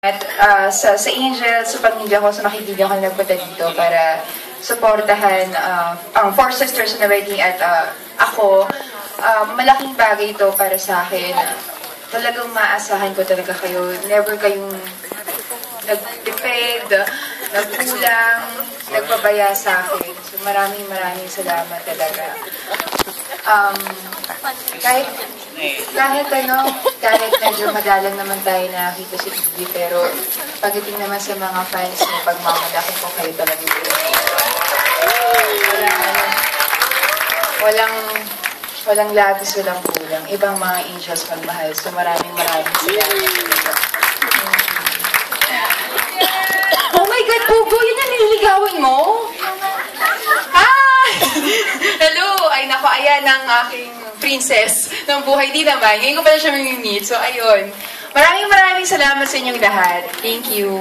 At sa Angel, sa pamilya ko, sa mga kaibigan ko na nagpunta dito para supportahan ang Four Sisters na wedding at ako. Malaking bagay ito para sa akin. Talagang maasahan ko talaga kayo. Never kayong nag-depend, nagkulang, nagpabaya sa akin. So maraming salamat talaga. Kahit medyo madalang naman tayo nakakita si Bibi, pero pagdating naman sa mga fans mo, pagmamalaki ko kayo talaga dito. Walang labis, walang kulang. Ibang mga angels magmahal. So maraming salamat. Oh my God, Pugo! Yun ang nililigawan mo? Hi! Hello! Ay nako, ayan ang aking princess ng buhay. Di naman. Ngayon ko pala siya mamimit. So, ayun. Maraming salamat sa inyong lahat. Thank you.